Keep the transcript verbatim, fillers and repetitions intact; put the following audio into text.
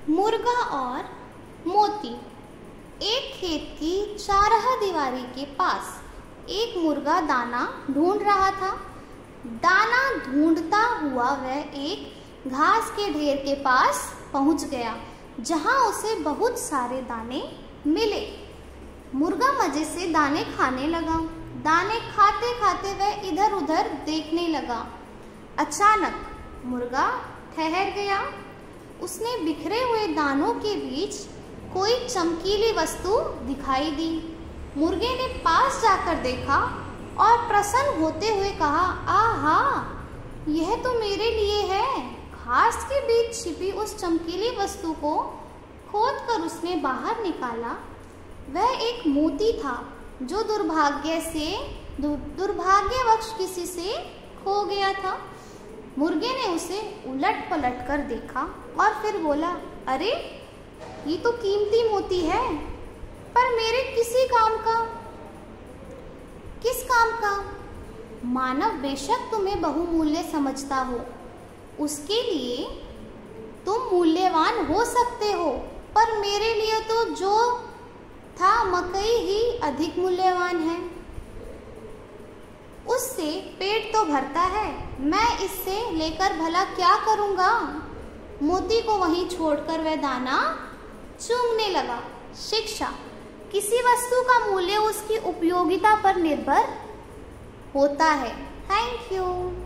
मुर्गा और मोती। एक खेत की चारह दीवारी के पास एक मुर्गा दाना ढूंढ रहा था। दाना ढूंढता हुआ वह एक घास के ढेर के पास पहुंच गया, जहां उसे बहुत सारे दाने मिले। मुर्गा मजे से दाने खाने लगा। दाने खाते खाते वह इधर उधर देखने लगा। अचानक मुर्गा ठहर गया। उसने बिखरे हुए दानों के बीच कोई चमकीली वस्तु दिखाई दी। मुर्गे ने पास जाकर देखा और प्रसन्न होते हुए कहा, आहा, यह तो मेरे लिए है। घास के बीच छिपी उस चमकीली वस्तु को खोदकर उसने बाहर निकाला। वह एक मोती था जो दुर्भाग्य से दुर्भाग्यवश किसी से खो गया था। मुर्गे ने उसे उलट पलट कर देखा और फिर बोला, अरे, ये तो कीमती मोती है, पर मेरे किसी काम का। किस काम का? मानव बेशक तुम्हें बहुमूल्य समझता हो, उसके लिए तुम मूल्यवान हो सकते हो, पर मेरे लिए तो जो था मकई ही अधिक मूल्यवान है। उससे पेट तो भरता है, मैं इससे लेकर भला क्या करूँगा? मोती को वहीं छोड़कर वह दाना चूमने लगा। शिक्षा: किसी वस्तु का मूल्य उसकी उपयोगिता पर निर्भर होता है। Thank you.